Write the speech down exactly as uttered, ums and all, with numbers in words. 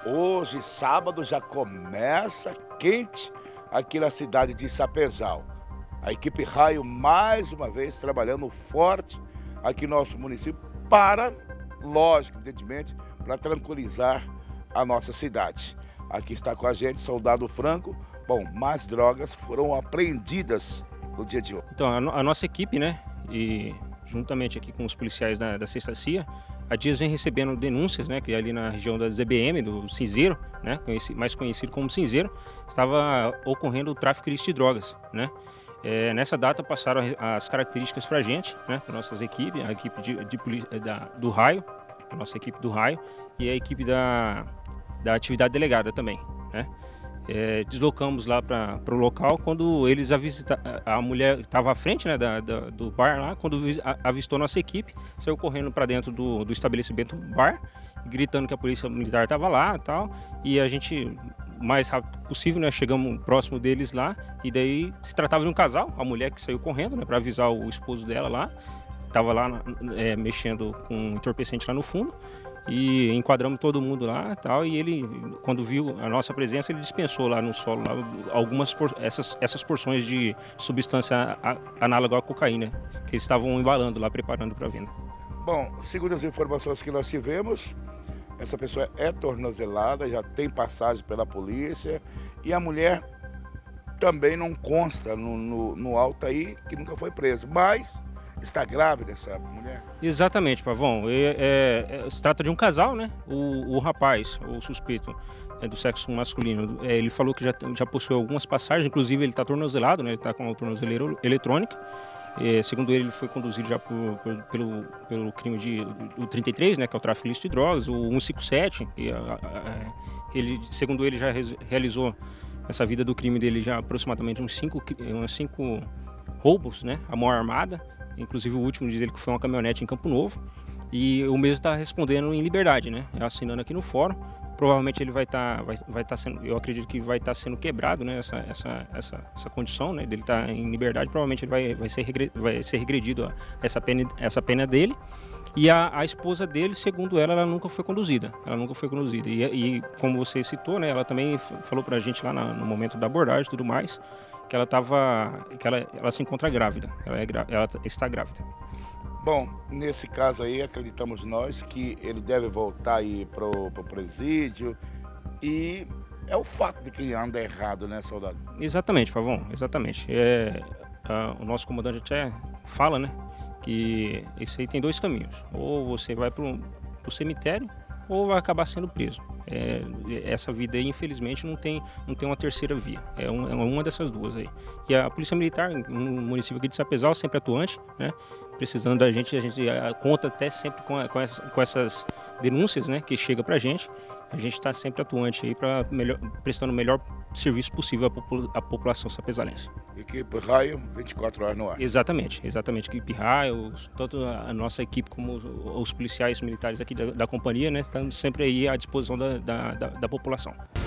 Hoje, sábado, já começa quente aqui na cidade de Sapezal. A equipe Raio, mais uma vez, trabalhando forte aqui no nosso município para, lógico, evidentemente, para tranquilizar a nossa cidade. Aqui está com a gente Soldado Franco. Bom, mais drogas foram apreendidas no dia de hoje. Então, a, no, a nossa equipe, né, e juntamente aqui com os policiais da, da Sexta C I A, há dias vem recebendo denúncias, né, que ali na região da Z B M, do Cinzeiro, né, conheci, mais conhecido como Cinzeiro, estava ocorrendo o tráfico ilícito de drogas, né. É, nessa data passaram as características para a gente, né, para nossas equipes, a equipe de, de, da, do Raio, a nossa equipe do Raio e a equipe da, da atividade delegada também, né. É, deslocamos lá para o local quando eles avistaram, a mulher estava à frente, né, da, da, do bar lá, quando avistou nossa equipe, saiu correndo para dentro do, do estabelecimento bar, gritando que a polícia militar estava lá e tal, e a gente, o mais rápido possível, né, chegamos próximo deles lá, e daí se tratava de um casal, a mulher que saiu correndo, né, para avisar o esposo dela lá, estava lá é, mexendo com um entorpecente lá no fundo, e enquadramos todo mundo lá tal, e ele, quando viu a nossa presença, ele dispensou lá no solo lá, algumas por, essas, essas porções de substância análoga à cocaína, que eles estavam embalando lá, preparando para a venda. Bom, segundo as informações que nós tivemos, essa pessoa é tornozelada, já tem passagem pela polícia, e a mulher também não consta no, no, no auto aí que nunca foi preso, mas está grávida essa mulher? Exatamente, Pavão. É, é, é, se trata de um casal, né? O, o rapaz, o suspeito, é do sexo masculino. É, ele falou que já, já possuiu algumas passagens, inclusive ele está tornozelado, né? Ele está com a tornozeleira eletrônica. É, segundo ele, ele foi conduzido já por, por, pelo, pelo crime de o trinta e três, né? Que é o tráfico ilícito de drogas, o cento e cinquenta e sete. E, a, a, ele, segundo ele, já realizou essa vida do crime dele já aproximadamente uns cinco, uns cinco roubos, né? A mão armada. Inclusive o último diz ele que foi uma caminhonete em Campo Novo, e o mesmo está respondendo em liberdade, né? Assinando aqui no fórum. Provavelmente ele vai estar, tá, vai, vai tá sendo, eu acredito que vai estar tá sendo quebrado, né? Essa, essa, essa, essa condição, né? Dele estar tá em liberdade. Provavelmente ele vai, vai, ser, regre, vai ser regredido a essa pena, essa pena dele. E a, a esposa dele, segundo ela, ela nunca foi conduzida. Ela nunca foi conduzida. E, e como você citou, né? Ela também falou pra gente lá na, no momento da abordagem e tudo mais, que ela tava, que ela, ela se encontra grávida. Ela, é, ela está grávida. Bom, nesse caso aí, acreditamos nós que ele deve voltar aí pro, pro presídio, e é o fato de quem anda errado, né, soldado? Exatamente, Pavão, exatamente. É, a, o nosso comandante até fala, né, que esse aí tem dois caminhos. Ou você vai pro, pro cemitério, ou vai acabar sendo preso. É, essa vida aí, infelizmente, não tem, não tem uma terceira via. É, um, é uma dessas duas aí. E a Polícia Militar, no município aqui de Sapezal, sempre atuante, né? Precisando da gente, a gente conta até sempre com, com, essas, com essas denúncias, né, que chega pra gente. A gente está sempre atuante aí, para prestando o melhor serviço possível à, popula à população sapezalense. Equipe Raio, vinte e quatro horas no ar. Exatamente, exatamente. Equipe Raio, tanto a nossa equipe como os, os policiais militares aqui da, da companhia, né, estamos sempre aí à disposição da, da, da, da população.